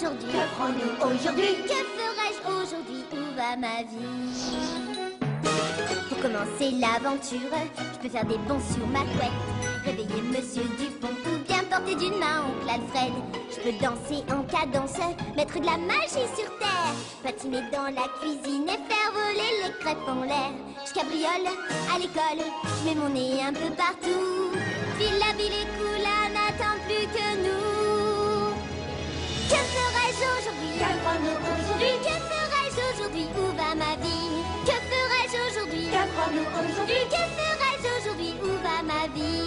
aujourd'hui? Que ferons-nous aujourd'hui? Que ferai-je aujourd'hui? Où va ma vie? Pour commencer l'aventure, je peux faire des bonds sur ma couette, réveiller Monsieur Dupont ou bien porter d'une main oncle Alfred. Je peux danser en cadence, mettre de la magie sur terre, patiner dans la cuisine et faire voler les crêpes en l'air. Je cabriole à l'école, je mets mon nez un peu partout. Puis la ville est cool, n'attend plus que nous. Que ferai-je aujourd'hui? Que ferons-nous aujourd'hui? Que ferai-je aujourd'hui? Où va ma vie? Que ferai-je aujourd'hui? Que ferons-nous aujourd'hui? Que ferai-je aujourd'hui? Où va ma vie?